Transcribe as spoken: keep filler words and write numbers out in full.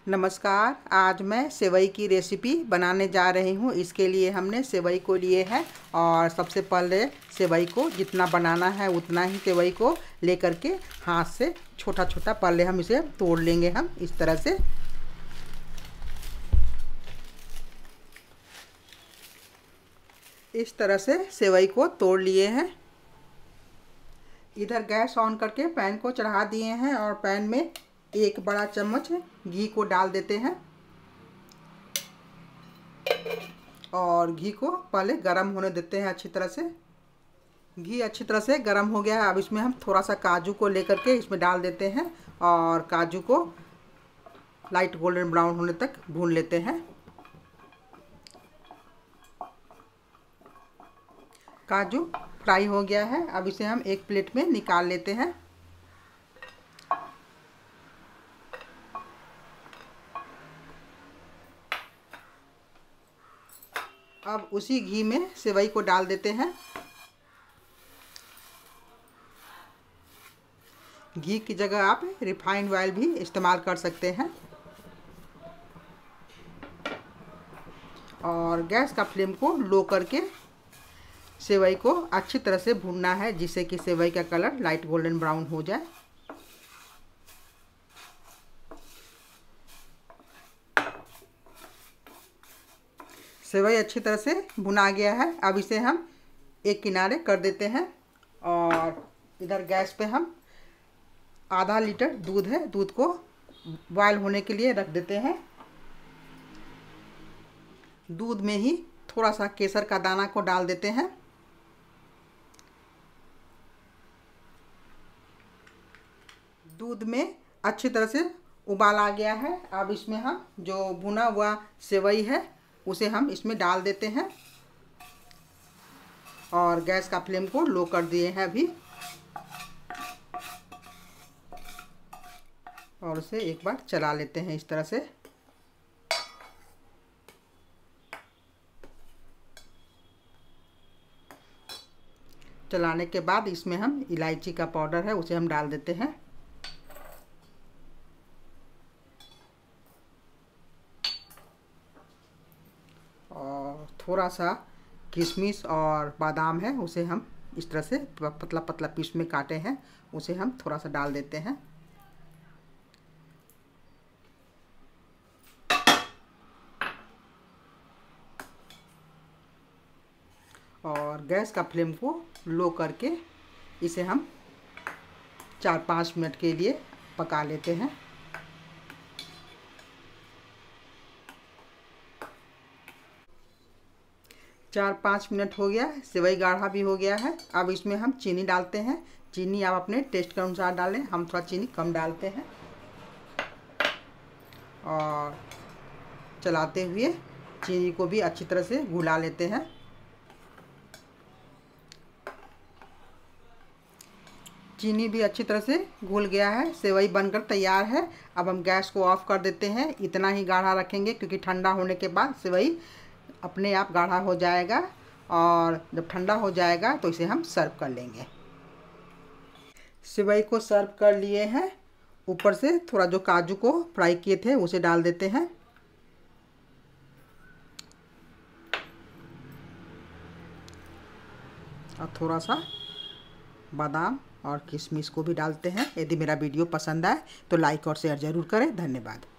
नमस्कार। आज मैं सेवई की रेसिपी बनाने जा रही हूँ। इसके लिए हमने सेवई को लिए है और सबसे पहले सेवई को जितना बनाना है उतना ही सेवई को लेकर के हाथ से छोटा छोटा पहले हम इसे तोड़ लेंगे। हम इस तरह से इस तरह से सेवई को तोड़ लिए हैं। इधर गैस ऑन करके पैन को चढ़ा दिए हैं और पैन में एक बड़ा चम्मच घी को डाल देते हैं और घी को पहले गरम होने देते हैं अच्छी तरह से। घी अच्छी तरह से गरम हो गया है। अब इसमें हम थोड़ा सा काजू को लेकर के इसमें डाल देते हैं और काजू को लाइट गोल्डन ब्राउन होने तक भून लेते हैं। काजू फ्राई हो गया है। अब इसे हम एक प्लेट में निकाल लेते हैं। अब उसी घी में सेवई को डाल देते हैं। घी की जगह आप रिफाइंड ऑयल भी इस्तेमाल कर सकते हैं। और गैस का फ्लेम को लो करके सेवई को अच्छी तरह से भूनना है जिससे कि सेवई का कलर लाइट गोल्डन ब्राउन हो जाए। सेवई अच्छी तरह से भुना गया है। अब इसे हम एक किनारे कर देते हैं और इधर गैस पे हम आधा लीटर दूध है, दूध को बॉयल होने के लिए रख देते हैं। दूध में ही थोड़ा सा केसर का दाना को डाल देते हैं। दूध में अच्छी तरह से उबाल आ गया है। अब इसमें हम जो भुना हुआ सेवई है उसे हम इसमें डाल देते हैं और गैस का फ्लेम को लो कर दिए हैं अभी। और उसे एक बार चला लेते हैं इस तरह से। चलाने के बाद इसमें हम इलायची का पाउडर है उसे हम डाल देते हैं। और थोड़ा सा किशमिश और बादाम है उसे हम इस तरह से पतला पतला पीस में काटे हैं उसे हम थोड़ा सा डाल देते हैं। और गैस का फ्लेम को लो करके इसे हम चार पाँच मिनट के लिए पका लेते हैं। चार पाँच मिनट हो गया, सेवई गाढ़ा भी हो गया है। अब इसमें हम चीनी डालते हैं। चीनी आप अपने टेस्ट के अनुसार डालें, हम थोड़ा चीनी कम डालते हैं। और चलाते हुए चीनी को भी अच्छी तरह से घुला लेते हैं। चीनी भी अच्छी तरह से घुल गया है, सेवई बनकर तैयार है। अब हम गैस को ऑफ कर देते हैं। इतना ही गाढ़ा रखेंगे क्योंकि ठंडा होने के बाद सेवई अपने आप गाढ़ा हो जाएगा और जब ठंडा हो जाएगा तो इसे हम सर्व कर लेंगे। सेवई को सर्व कर लिए हैं। ऊपर से थोड़ा जो काजू को फ्राई किए थे उसे डाल देते हैं। और थोड़ा सा बादाम और किशमिश को भी डालते हैं। यदि मेरा वीडियो पसंद आए तो लाइक और शेयर ज़रूर करें। धन्यवाद।